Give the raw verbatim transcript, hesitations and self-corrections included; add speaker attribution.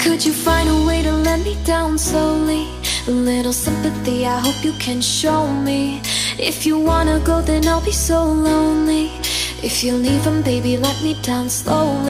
Speaker 1: Could you find a way to let me down slowly? A little sympathy, I hope you can show me. If you wanna go, then I'll be so lonely. If you're leaving, baby, let me down slowly.